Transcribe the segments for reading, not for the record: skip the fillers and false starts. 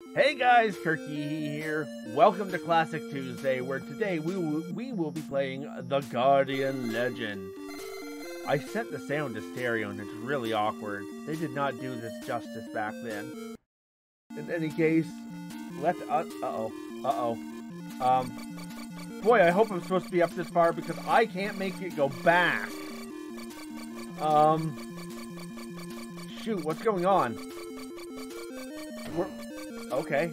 Hey guys, Kirky here. Welcome to Classic Tuesday, where today we will be playing The Guardian Legend. I set the sound to stereo and it's really awkward. They did not do this justice back then. In any case, boy, I hope I'm supposed to be up this far because I can't make it go back. Shoot, what's going on? Okay,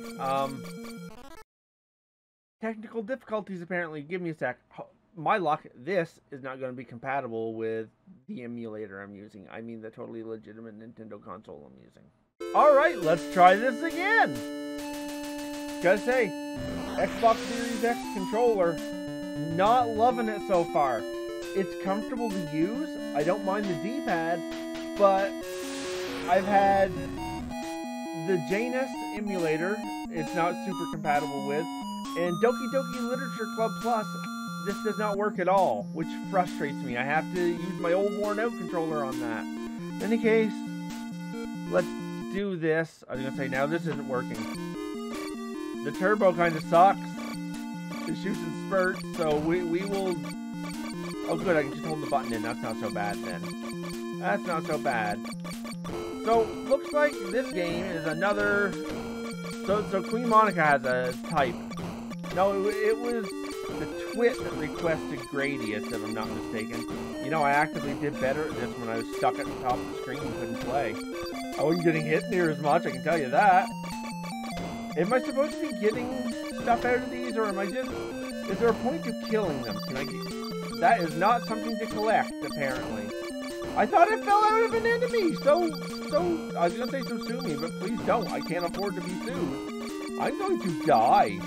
technical difficulties apparently. Give me a sec. My luck, this is not going to be compatible with the emulator I'm using. I mean the totally legitimate Nintendo console I'm using. Alright, let's try this again! Gotta say, Xbox Series X controller, not loving it so far. It's comfortable to use, I don't mind the D-pad, but I've had the Janus emulator, it's not super compatible with, and Doki Doki Literature Club Plus, this does not work at all, which frustrates me. I have to use my old worn out controller on that. In any case, let's do this. I was going to say, now this isn't working. The turbo kind of sucks. It shoots in spurts, so we will... Oh good, I can just hold the button in. That's not so bad then. That's not so bad. So, looks like this game is another... So Queen Monica has a type. No, it was the Twit that requested Gradius, if I'm not mistaken. You know, I actively did better at this when I was stuck at the top of the screen and couldn't play. I wasn't getting hit near as much, I can tell you that. Am I supposed to be getting stuff out of these, or am I just... Is there a point to killing them? Can I get... That is not something to collect, apparently. I thought I fell out of an enemy, so, I was gonna say so sue me, but please don't. I can't afford to be sued. I'm going to die.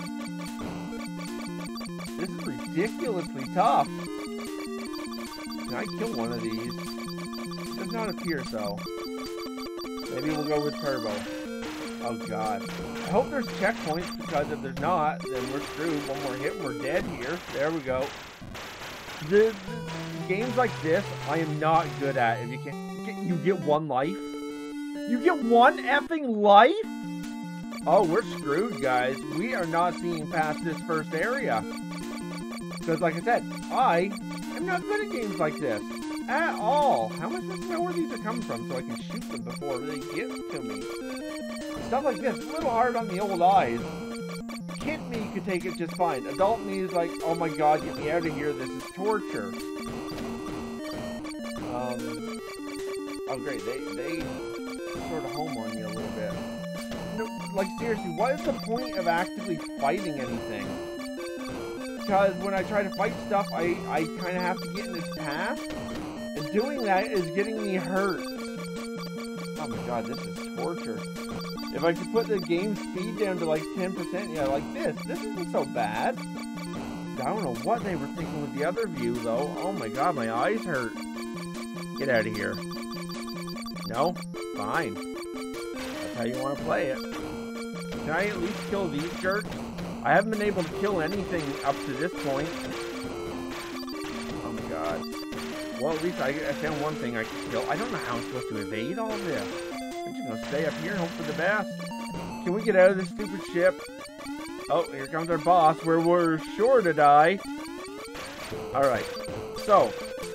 This is ridiculously tough. Can I kill one of these? It does not appear so. Maybe we'll go with turbo. Oh god. I hope there's checkpoints, because if there's not, then we're screwed. One more hit and we're dead here. There we go. The games like this, I am not good at. If you can't, you get one life. You get one effing life? Oh, we're screwed, guys. We are not seeing past this first area. Because, like I said, I am not good at games like this at all. How am I supposed to know where these are coming from so I can shoot them before they get to me? Stuff like this, a little hard on the old eyes. Kid me could take it just fine. Adult me is like, oh my god, get me out of here, this is torture. Oh great, they sort of home on you a little bit. No, like seriously, what is the point of actively fighting anything? Because when I try to fight stuff, I kind of have to get in its path. And doing that is getting me hurt. Oh my god, this is torture. If I could put the game speed down to like 10%, yeah, like this isn't so bad. I don't know what they were thinking with the other view, though. Oh my god, my eyes hurt. Get out of here. No? Fine. That's how you want to play it. Can I at least kill these jerks? I haven't been able to kill anything up to this point. Oh my god. Well, at least I found one thing I can kill. I don't know how I'm supposed to evade all this. I'm just gonna stay up here and hope for the best. Can we get out of this stupid ship? Oh, here comes our boss, where we're sure to die. Alright. So.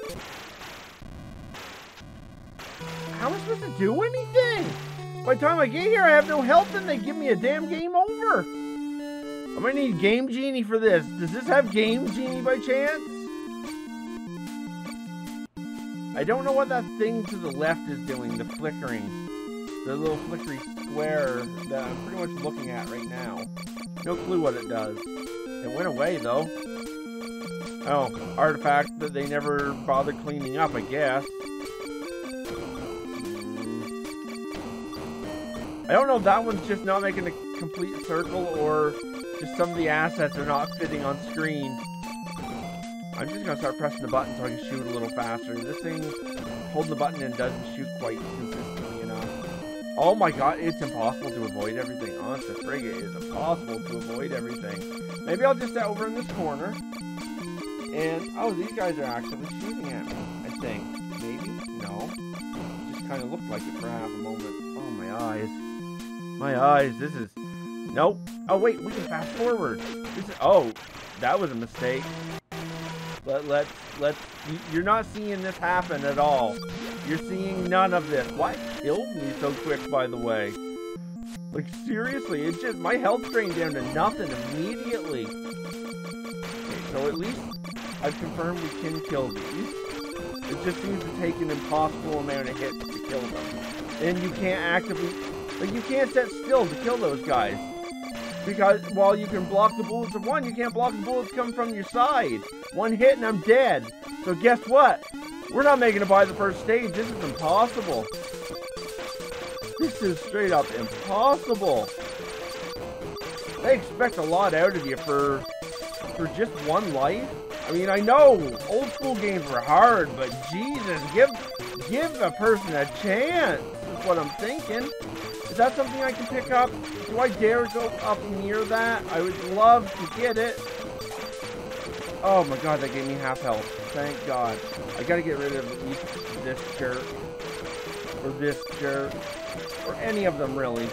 How am I supposed to do anything? By the time I get here, I have no health and they give me a damn game over. I'm gonna need Game Genie for this. Does this have Game Genie by chance? I don't know what that thing to the left is doing, the flickering. The little flickery square that I'm pretty much looking at right now. No clue what it does. It went away, though. Oh, artifact that they never bothered cleaning up, I guess. I don't know if that one's just not making a complete circle or just some of the assets are not fitting on screen. I'm just going to start pressing the button so I can shoot a little faster. This thing, holding the button in doesn't shoot quite consistently enough. Oh my god, it's impossible to avoid everything. Honest to frig, it is impossible to avoid everything. Maybe I'll just sit over in this corner. And, oh, these guys are actually shooting at me, I think. Maybe? No. It just kind of looked like it for half a moment. Oh, my eyes. My eyes, this is Nope. Oh, wait, we can fast forward. Oh, that was a mistake. You're not seeing this happen at all. You're seeing none of this. Why killed me so quick, by the way? Like, seriously, it's just, my health drained down to nothing immediately. Okay, so at least I've confirmed we can kill these. It just seems to take an impossible amount of hits to kill them. And you can't actively, like, you can't set still to kill those guys. Because while you can block the bullets of one, you can't block the bullets coming from your side. One hit and I'm dead. So guess what? We're not making it by the first stage. This is impossible. This is straight up impossible. They expect a lot out of you for just one life. I mean, I know old school games were hard, but Jesus, give a person a chance. That's what I'm thinking. Is that something I can pick up? Do I dare go up near that? I would love to get it. Oh my god, that gave me half health. Thank god. I gotta get rid of this jerk. Or this jerk. Or any of them, really.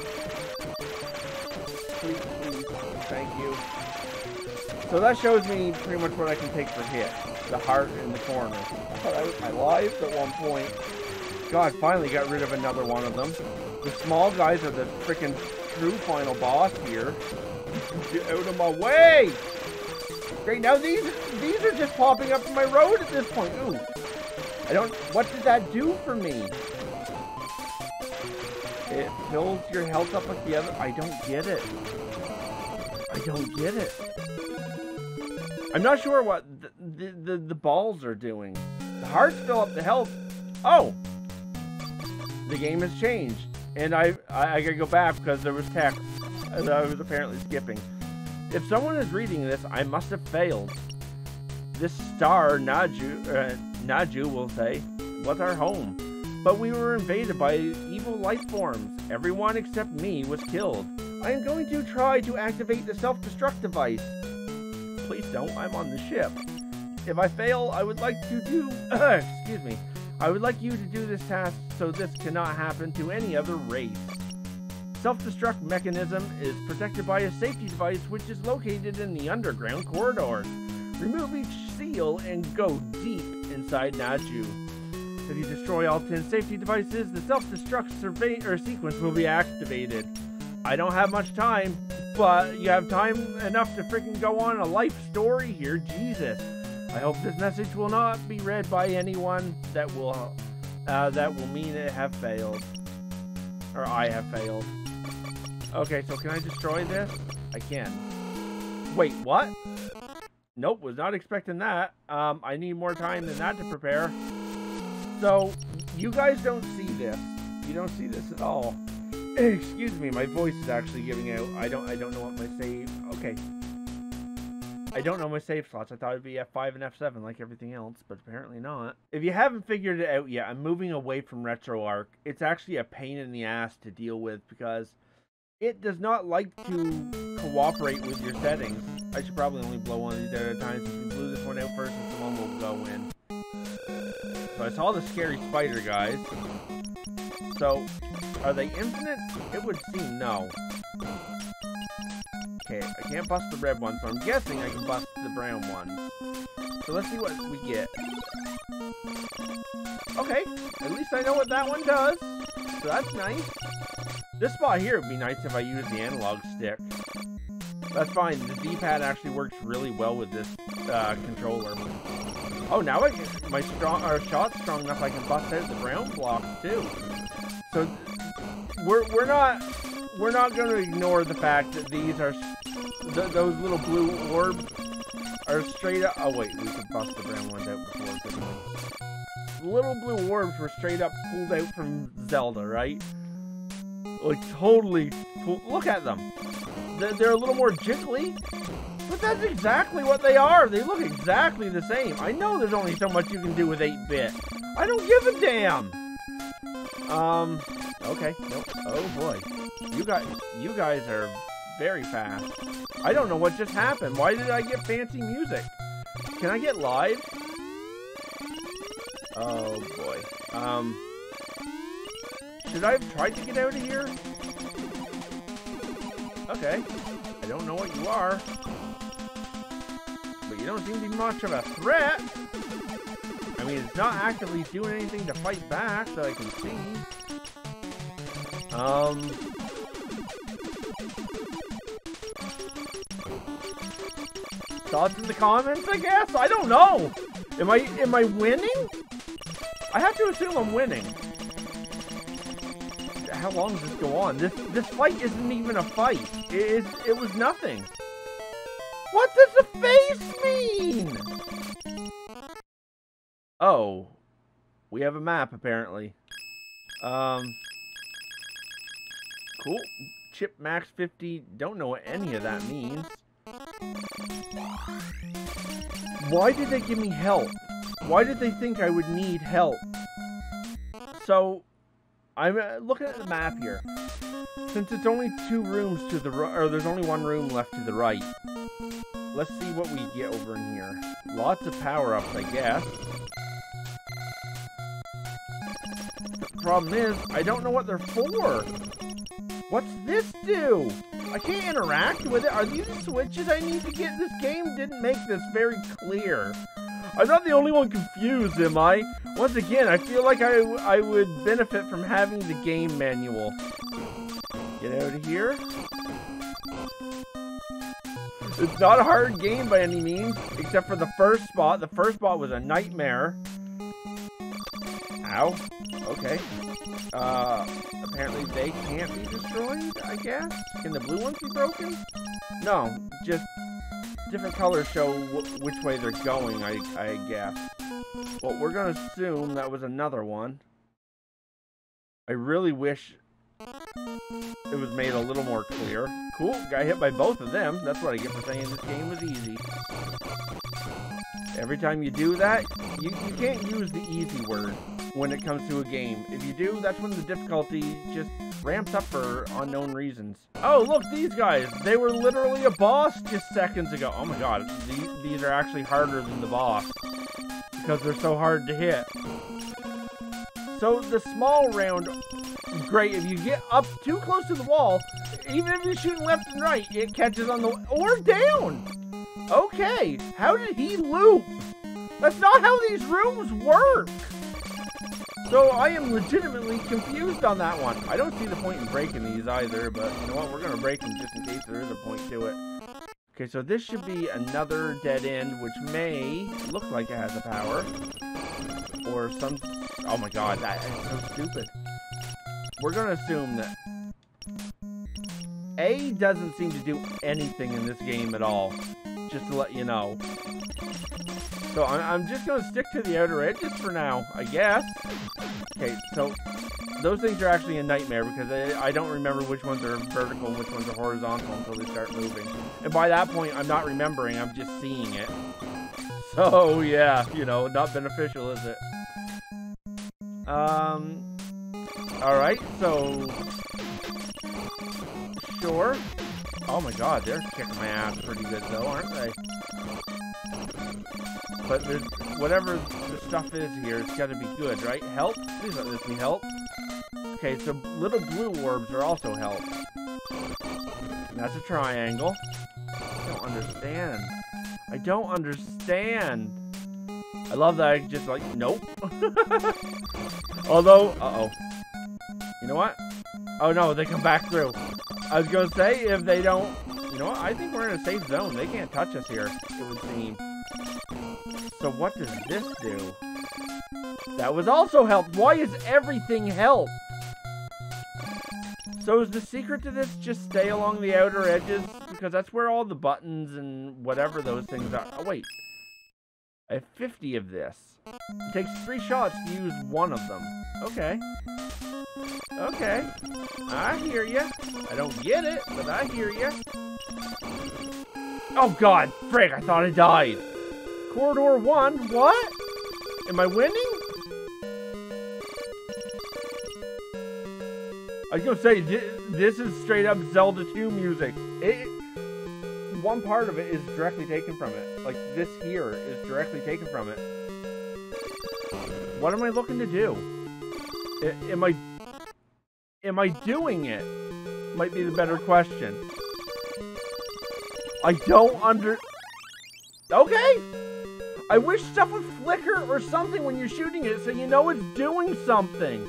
Please, please. Thank you. So that shows me pretty much what I can take for hit. The heart in the corner. I thought that was my life at one point. God, finally got rid of another one of them. The small guys are the freaking true final boss here. Get out of my way! Great, now these are just popping up in my road at this point. Ooh. What did that do for me? It fills your health up like the other. I don't get it. I don't get it. I'm not sure what the balls are doing. The hearts fill up the health. Oh! The game has changed. And I gotta go back because there was text that I was apparently skipping. If someone is reading this, I must have failed. This star, Naju will say, was our home. But we were invaded by evil life forms. Everyone except me was killed. I am going to try to activate the self-destruct device. Please don't, I'm on the ship. If I fail, I would like to do... excuse me. I would like you to do this task so this cannot happen to any other race. Self-destruct mechanism is protected by a safety device which is located in the underground corridors. Remove each seal and go deep inside Naju. If you destroy all 10 safety devices, the self-destruct sequence will be activated. I don't have much time, but you have time enough to freaking go on a life story here. Jesus. I hope this message will not be read by anyone that will mean it have failed. Or I have failed. Okay, so can I destroy this? I can. Wait, what? Nope, was not expecting that. I need more time than that to prepare. So, you guys don't see this. You don't see this at all. Excuse me, my voice is actually giving out. I don't know what my save... Okay. I don't know my save slots. I thought it'd be F5 and F7 like everything else, but apparently not. If you haven't figured it out yet, I'm moving away from RetroArch. It's actually a pain in the ass to deal with because it does not like to cooperate with your settings. I should probably only blow one of these at a time since we blew this one out first and someone will go in. So I saw the scary spider guys. So, are they infinite? It would seem no. Okay, I can't bust the red one, so I'm guessing I can bust the brown one. So let's see what we get. Okay, at least I know what that one does. So that's nice. This spot here would be nice if I used the analog stick. That's fine, the D-pad actually works really well with this controller. Oh, now my shot's strong enough I can bust out the brown blocks too. So we're not going to ignore the fact that these are those little blue orbs are straight up. Oh wait, we could bust the brown ones out before, couldn't we? The little blue orbs were straight up pulled out from Zelda, right? Like totally. Look at them. They're a little more jiggly, but that's exactly what they are. They look exactly the same. I know there's only so much you can do with 8-bit. I don't give a damn. Okay. Nope. Oh boy. You guys are very fast. I don't know what just happened. Why did I get fancy music? Can I get live? Oh boy. Should I have tried to get out of here? Okay. I don't know what you are. But you don't seem to be much of a threat. I mean, it's not actively doing anything to fight back that I can see. Thoughts in the comments, I guess? I don't know. Am I winning? I have to assume I'm winning. How long does this go on? This fight isn't even a fight. It was nothing. What does the face mean? Oh, we have a map apparently. Cool. Chip max 50. Don't know what any of that means. Why did they give me help? Why did they think I would need help? So, I'm looking at the map here. Since it's only 2 rooms to the right, or there's only 1 room left to the right. Let's see what we get over in here. Lots of power-ups, I guess. The problem is, I don't know what they're for. What's this do? I can't interact with it. Are these switches I need to get? This game didn't make this very clear. I'm not the only one confused, am I? Once again, I feel like I would benefit from having the game manual. Get out of here. It's not a hard game by any means, except for the first spot. The first spot was a nightmare. Ow. Okay. Apparently they can't be destroyed, I guess? Can the blue ones be broken? No, just different colors show which way they're going, I guess. Well, we're gonna assume that was another one. I really wish it was made a little more clear. Cool, got hit by both of them. That's what I get for saying this game was easy. Every time you do that, you can't use the easy word when it comes to a game. If you do, that's when the difficulty just ramps up for unknown reasons. Oh, look, these guys. They were literally a boss just seconds ago. Oh my god, these are actually harder than the boss because they're so hard to hit. So the small round, great. If you get up too close to the wall, even if you're shooting left and right, it catches on the, or down. Okay, how did he loop? That's not how these rooms work. So I am legitimately confused on that one. I don't see the point in breaking these either, but you know what? We're going to break them just in case there is a point to it. Okay, so this should be another dead end, which may look like it has a power. Or some... Oh my god, that is so stupid. We're going to assume that A doesn't seem to do anything in this game at all. Just to let you know. So I'm just going to stick to the outer edges for now, I guess. Okay, so those things are actually a nightmare because I don't remember which ones are vertical and which ones are horizontal until they start moving. And by that point, I'm not remembering, I'm just seeing it. So, yeah, you know, not beneficial, is it? Alright, so... Sure. Oh my god, they're kicking my ass pretty good though, aren't they? But there's, whatever the stuff is here, it's gotta be good, right? Help? Please let this be help. Okay, so little blue orbs are also help. That's a triangle. I don't understand. I don't understand. I love that I just like, nope. Although, uh-oh. You know what? Oh no, they come back through. I was gonna say, if they don't... You know what? I think we're in a safe zone. They can't touch us here, it would seem. So what does this do? That was also help. Why is everything help? So is the secret to this just stay along the outer edges? Because that's where all the buttons and whatever those things are. Oh, wait. I have 50 of this. It takes 3 shots to use one of them. Okay. Okay. I hear ya. I don't get it, but I hear ya. Oh god, frick, I thought I died. Corridor 1, what? Am I winning? I was gonna say, this is straight up Zelda 2 music. One part of it is directly taken from it. Like, this here is directly taken from it. What am I looking to do? Am I doing it? Might be the better question. I don't Okay! I wish stuff would flicker or something when you're shooting it so you know it's doing something.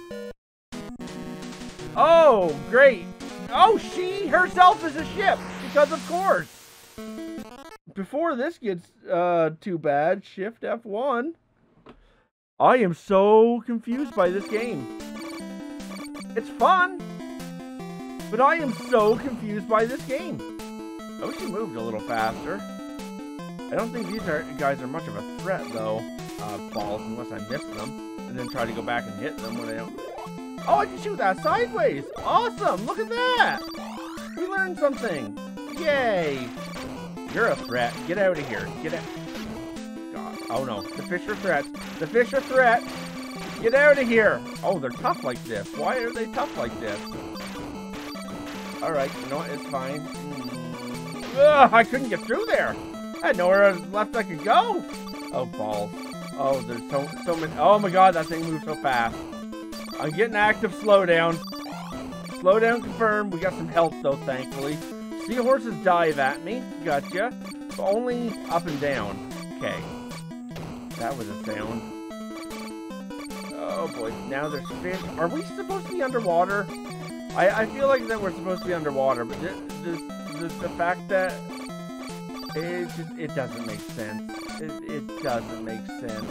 Oh, great. Oh, she herself is a ship, because of course. Before this gets too bad, Shift F1. I am so confused by this game. It's fun, but I am so confused by this game. I wish he moved a little faster. I don't think these guys are much of a threat, though. Balls, unless I miss them, and then try to go back and hit them when I don't. Oh, I can shoot that sideways! Awesome! Look at that! We learned something! Yay! You're a threat. Get out of here. Get out. God. Oh no. The fish are threats. The fish are threat. Get out of here. Oh, they're tough like this. Why are they tough like this? Alright, you know what? It's fine. Ugh, I couldn't get through there. I had nowhere left I could go. Oh, balls. Oh, there's so many. Oh my god, that thing moves so fast. I'm getting active slowdown. Slowdown confirmed. We got some health though, thankfully. Seahorses dive at me. Gotcha. But only up and down. Okay. That was a sound. Oh boy. Now there's fish. Are we supposed to be underwater? I feel like that we're supposed to be underwater, but the fact that it doesn't make sense. It doesn't make sense.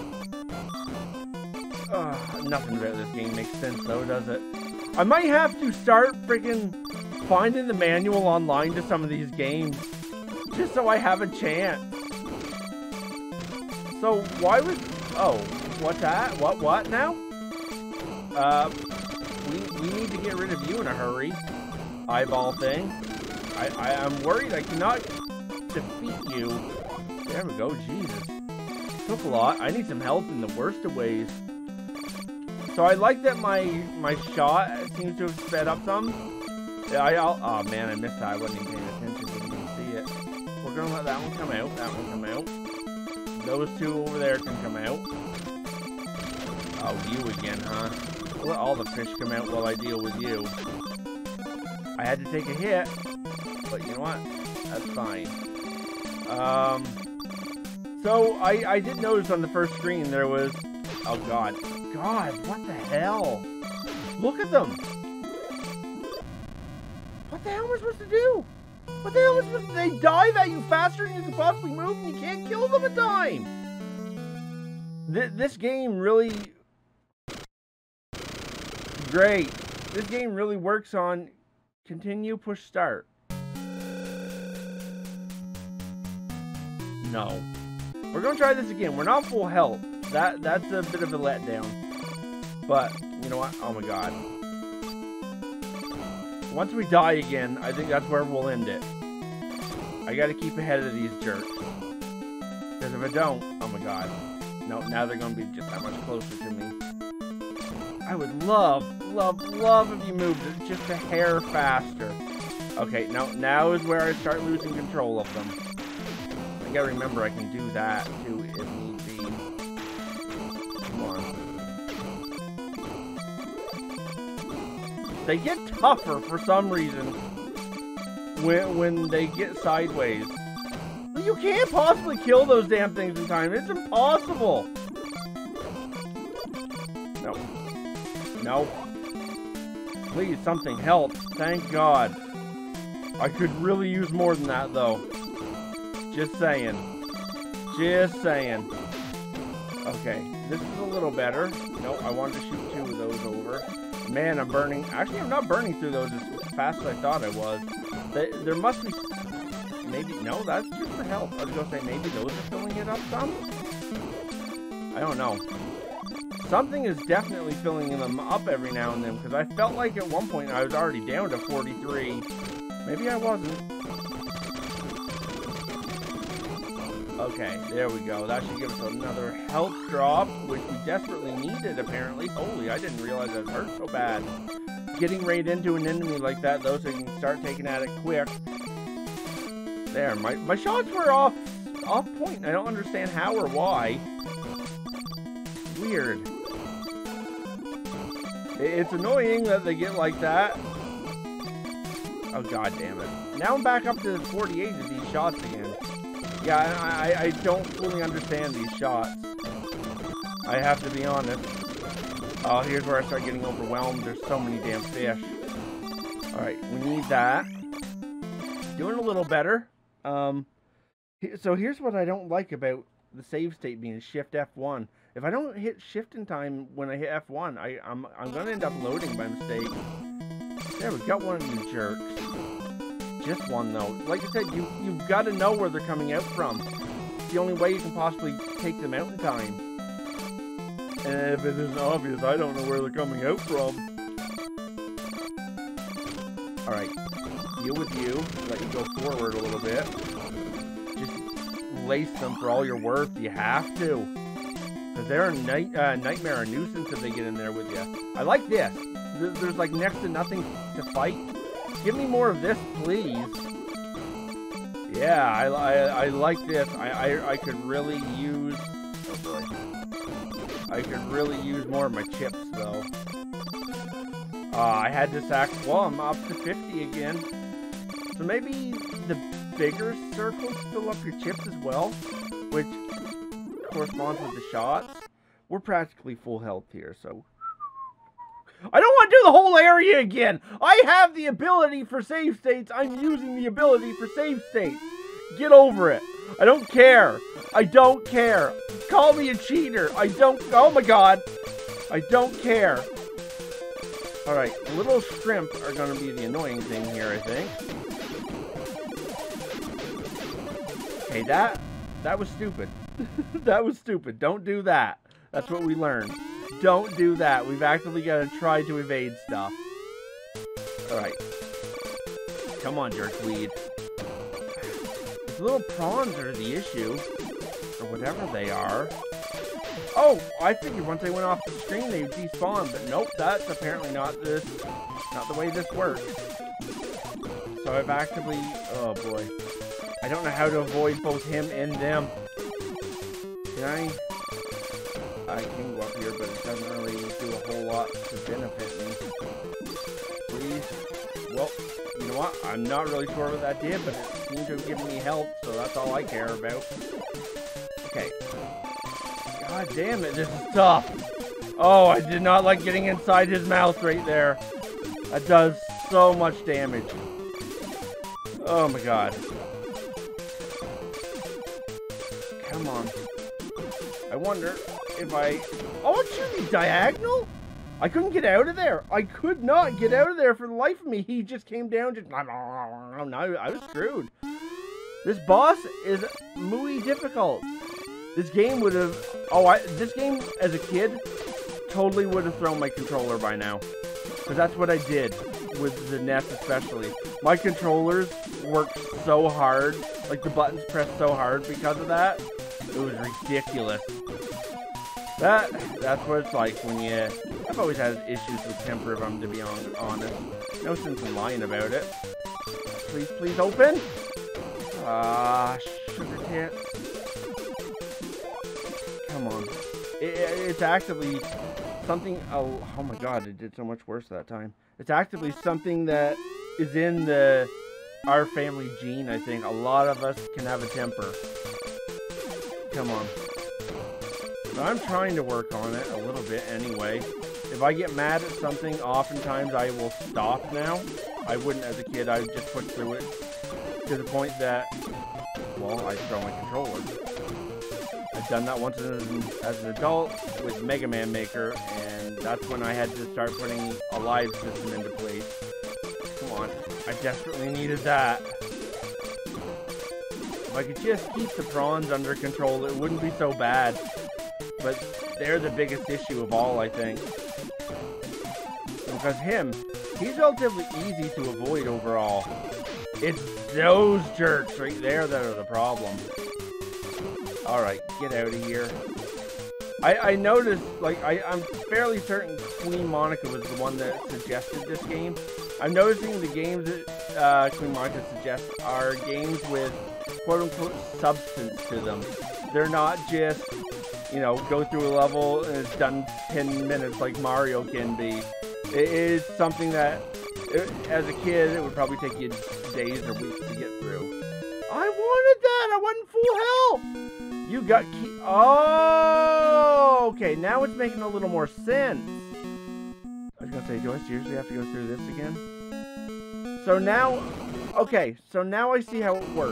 Nothing about this game makes sense though, does it? I might have to start freaking finding the manual online to some of these games, just so I have a chance. So why was... Oh, what's that? What now? We need to get rid of you in a hurry. Eyeball thing. I'm worried I cannot defeat you. There we go, Jesus. Took a lot. I need some help in the worst of ways. So I like that my shot seems to have sped up some. Yeah, oh man, I missed that. I wasn't even paying attention. Didn't even see it. We're gonna let that one come out. That one come out. Those two over there can come out. Oh, you again, huh? Let all the fish come out while I deal with you. I had to take a hit, but you know what? That's fine. So I did notice on the first screen there was... Oh God. God, what the hell? Look at them. What the hell am I supposed to do? What the hell am I supposed to do? They dive at you faster than you can possibly move and you can't kill them in time. This game really... Great. This game really works on continue, push, start. No. We're going to try this again. We're not full health. That's a bit of a letdown. But, you know what? Oh my God. Once we die again, I think that's where we'll end it. I gotta keep ahead of these jerks. Because if I don't, oh my God. No, now they're gonna be just that much closer to me. I would love if you moved it just a hair faster. Okay, now is where I start losing control of them. I gotta remember I can do that too if need be. Come on. They get tougher for some reason when they get sideways. You can't possibly kill those damn things in time. It's impossible. No. No. Please, something help. Thank God. I could really use more than that, though. Just saying. Just saying. Okay, this is a little better. No, I wanted to shoot two of those over. Man, I'm burning. Actually, I'm not burning through those as fast as I thought I was. There must be... Maybe... No, that's just the health. I was going to say, maybe those are filling it up some? I don't know. Something is definitely filling them up every now and then, because I felt like at one point I was already down to 43. Maybe I wasn't. Okay, there we go. That should give us another health drop, which we desperately needed, apparently. Holy, I didn't realize it hurt so bad. Getting right into an enemy like that, though, so you can start taking at it quick. There, my shots were off point. I don't understand how or why. Weird. It's annoying that they get like that. Oh, god damn it. Now I'm back up to 48 of these shots again. Yeah, I don't fully understand these shots. I have to be honest. Oh, here's where I start getting overwhelmed. There's so many damn fish. Alright, we need that. Doing a little better. So here's what I don't like about the save state being Shift F1. If I don't hit Shift in time when I hit F1, I'm gonna end up loading by mistake. There, we got one of you jerks. Just one though. Like I said, you've got to know where they're coming out from. It's the only way you can possibly take them out in time. And if it isn't obvious, I don't know where they're coming out from. Alright, deal with you. Let you go forward a little bit. Just lace them for all you're worth. You have to. Because they're a nightmare, a nuisance if they get in there with you. I like this. There's like next to nothing to fight. Give me more of this, please. Yeah, I like this. I could really use... Oh boy. I could really use more of my chips, though. I had to sack... Well, I'm up to 50 again. So maybe the bigger circles fill up your chips as well, which corresponds with the shots. We're practically full health here, so... I don't want to do the whole area again! I have the ability for save states. I'm using the ability for save states. Get over it. I don't care. I don't care. Call me a cheater. I don't... Oh my god. I don't care. Alright, little shrimp are going to be the annoying thing here, I think. Okay, that was stupid. That was stupid. Don't do that. That's what we learned. Don't do that. We've actively got to try to evade stuff. Alright. Come on, jerkweed. These little prawns are the issue. Or whatever they are. Oh, I figured once they went off the screen they'd despawn, but nope, that's apparently not the way this works. So I've actively... Oh boy. I don't know how to avoid both him and them. Can I can go up here, but it doesn't really do a whole lot to benefit me. Please. Well, you know what? I'm not really sure what that did, but it seemed to have given me health, so that's all I care about. Okay. God damn it, this is tough. Oh, I did not like getting inside his mouth right there. That does so much damage. Oh my god. Come on. I wonder if I... Oh, it should be diagonal? I couldn't get out of there. I could not get out of there for the life of me. He just came down just... No, I was screwed. This boss is muy difficult. This game would have... Oh, this game, as a kid, totally would have thrown my controller by now. Because that's what I did with the NES especially. My controllers worked so hard. Like, the buttons pressed so hard because of that. It was ridiculous. That's what it's like when you... I've always had issues with temper, if I'm to be honest. No sense in lying about it. Please, please open. Sugar tits. Come on. It's actively something... Oh my god, it did so much worse that time. It's actively something that is in our family gene, I think. A lot of us can have a temper. Come on. So I'm trying to work on it a little bit anyway. If I get mad at something, oftentimes I will stop now. I wouldn't as a kid. I would just push through it to the point that, well, I throw my controller. I've done that once as an adult with Mega Man Maker, and that's when I had to start putting a live system into place. Come on. I desperately needed that. If I could just keep the prawns under control, it wouldn't be so bad. But they're the biggest issue of all, I think. Because he's relatively easy to avoid overall. It's those jerks right there that are the problem. Alright, get out of here. I noticed, like, I'm fairly certain Queen Monica was the one that suggested this game. I'm noticing the games that Queen Monica suggests are games with quote-unquote substance to them. They're not just, you know, go through a level and it's done 10 minutes like Mario can be. It is something that As a kid, it would probably take you days or weeks to get through. I wanted that! I wasn't full health! You got key... Oh! Okay, now it's making a little more sense. I was gonna say, do I seriously have to go through this again? So now... Okay, so now I see how it works.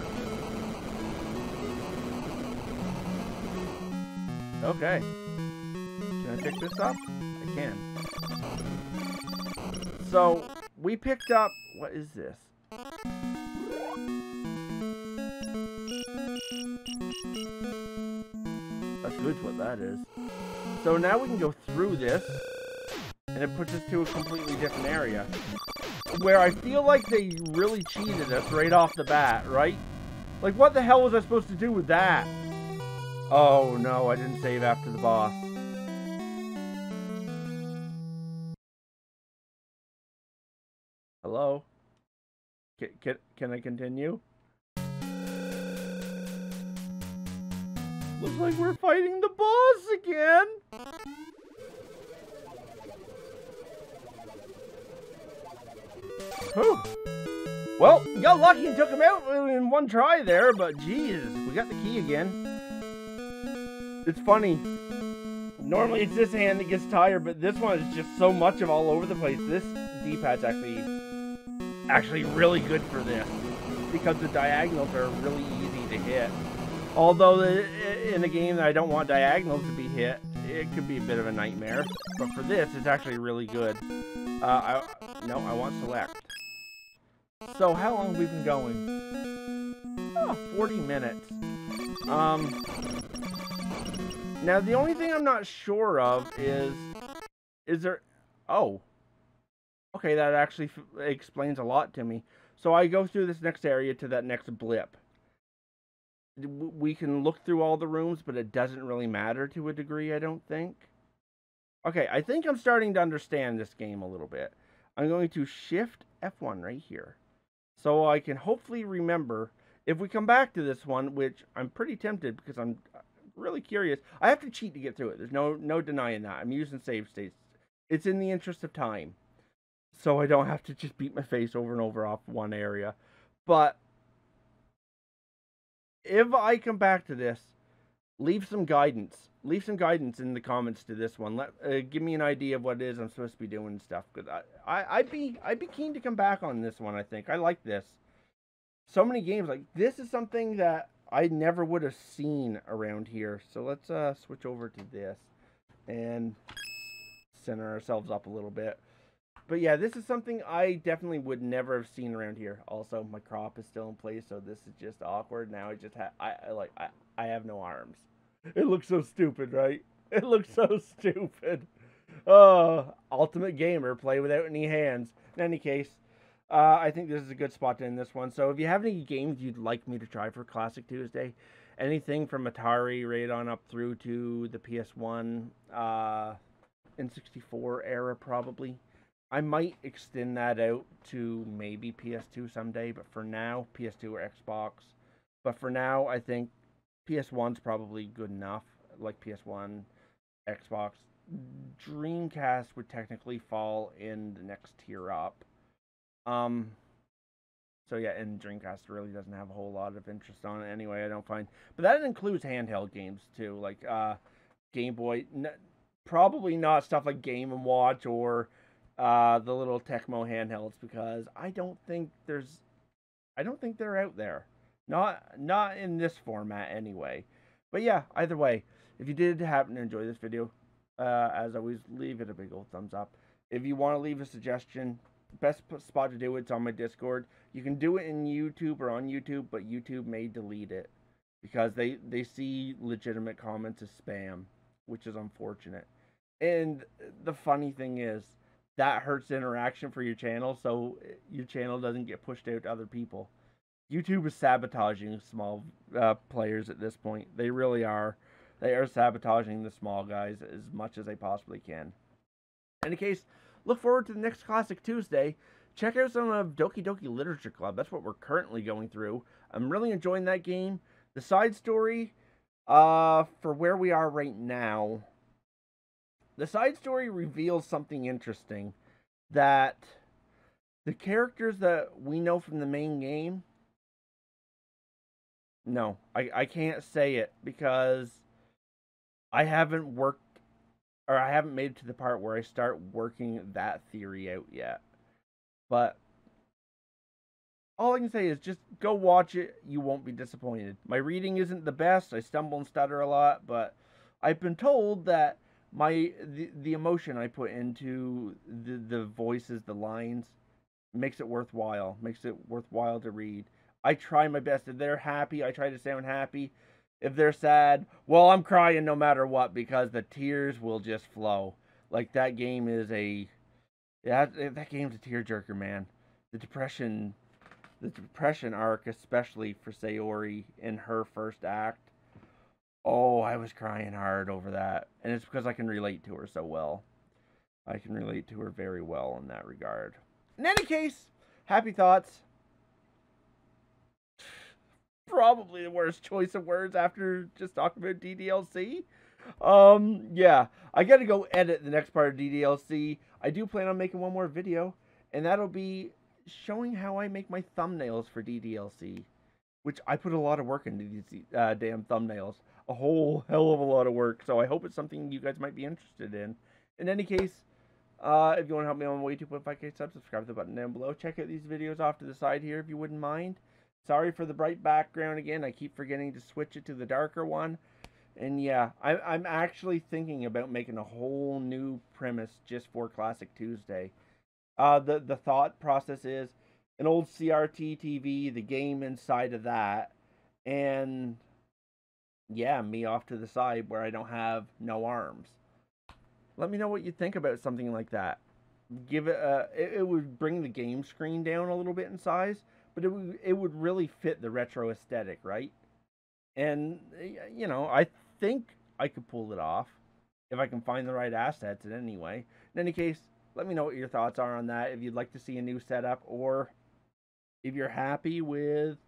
Okay. Can I pick this up? I can. So, we picked up... What is this? That's good what that is. So now we can go through this, and it puts us to a completely different area. Where I feel like they really cheated us right off the bat, right? Like, what the hell was I supposed to do with that? Oh no, I didn't save after the boss. Hello? Can I continue? Looks like we're fighting the boss again! Whew. Well, got lucky and took him out in one try there, but geez, we got the key again. It's funny. Normally it's this hand that gets tired, but this one is just so much of all over the place. This D-pad's actually really good for this, because the diagonals are really easy to hit. Although in a game that I don't want diagonals to be hit, it could be a bit of a nightmare. But for this, it's actually really good. I want select. So how long have we been going? Oh, 40 minutes. Now the only thing I'm not sure of is there... Oh. Okay, that actually explains a lot to me. So I go through this next area to that next blip. We can look through all the rooms, but it doesn't really matter to a degree, I don't think. Okay, I think I'm starting to understand this game a little bit. I'm going to shift F1 right here. So I can hopefully remember, if we come back to this one, which I'm pretty tempted because I'm really curious. I have to cheat to get through it. There's no denying that. I'm using save states. It's in the interest of time. So I don't have to just beat my face over and over off one area. But if I come back to this, leave some guidance. Leave some guidance in the comments to this one. Give me an idea of what it is I'm supposed to be doing and stuff. Because I'd be keen to come back on this one, I think. I like this. So many games. Like, this is something that I never would have seen around here. So let's switch over to this. And center ourselves up a little bit. But yeah, this is something I definitely would never have seen around here. Also, my crop is still in place, so this is just awkward. Now I just have I have no arms. It looks so stupid, right? It looks so stupid. Oh, Ultimate Gamer, play without any hands. In any case, I think this is a good spot to end this one. So if you have any games you'd like me to try for Classic Tuesday, anything from Atari right on up through to the PS1, N64 era probably. I might extend that out to maybe PS2 someday, but for now, PS2 or Xbox. But for now, I think PS1's probably good enough, like PS1, Xbox. Dreamcast would technically fall in the next tier up. So yeah, and Dreamcast really doesn't have a whole lot of interest on it anyway, I don't find. But that includes handheld games too, like Game Boy. Probably not stuff like Game & Watch or the little Tecmo handhelds, because I don't think they're out there. Not in this format anyway. But yeah, either way, if you did happen to enjoy this video, as always, leave it a big old thumbs up. If you want to leave a suggestion, best spot to do it's on my Discord. You can do it in YouTube or on YouTube, but YouTube may delete it because they see legitimate comments as spam, which is unfortunate. And the funny thing is, that hurts interaction for your channel, so your channel doesn't get pushed out to other people. YouTube is sabotaging small players at this point. They really are. They are sabotaging the small guys as much as they possibly can. In any case, look forward to the next Classic Tuesday. Check out some of Doki Doki Literature Club. That's what we're currently going through. I'm really enjoying that game. The side story, for where we are right now, the side story reveals something interesting that The characters that we know from the main game, no, I can't say it because I haven't worked, or I haven't made it to the part where I start working that theory out yet. But all I can say is just go watch it. You won't be disappointed. My reading isn't the best. I stumble and stutter a lot, but I've been told that the emotion I put into the voices, the lines, makes it worthwhile. Makes it worthwhile to read. I try my best. If they're happy, I try to sound happy. If they're sad, well, I'm crying no matter what because the tears will just flow. Like that game is a that game's a tearjerker, man. The depression the depression arc, especially for Sayori in her first act. Oh, I was crying hard over that. And it's because I can relate to her so well. I can relate to her very well in that regard. In any case, happy thoughts. Probably the worst choice of words after just talking about DDLC. Yeah, I gotta go edit the next part of DDLC. I do plan on making one more video, and that'll be showing how I make my thumbnails for DDLC, which I put a lot of work into these damn thumbnails. A whole hell of a lot of work, so I hope it's something you guys might be interested in. In any case, if you want to help me on my way to 2.5k subs, subscribe to the button down below. Check out these videos off to the side here if you wouldn't mind. Sorry for the bright background again. I keep forgetting to switch it to the darker one. And yeah, I'm actually thinking about making a whole new premise just for Classic Tuesday. The thought process is an old CRT TV, the game inside of that, and yeah, me off to the side where I don't have no arms. Let me know what you think about something like that. Give it it would bring the game screen down a little bit in size, but it would really fit the retro aesthetic, right? And you know, I think I could pull it off if I can find the right assets in any way. In any case, let me know what your thoughts are on that. If you'd like to see a new setup, or if you're happy with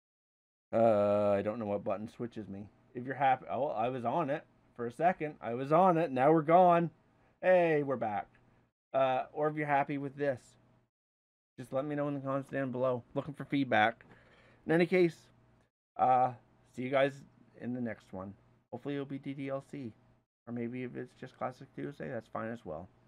I don't know what button switches me. If you're happy, oh, I was on it for a second. I was on it. Now we're gone. Hey, we're back. Or if you're happy with this, just let me know in the comments down below. Looking for feedback. In any case, see you guys in the next one. Hopefully it'll be DDLC. Or maybe if it's just Classic Tuesday, that's fine as well.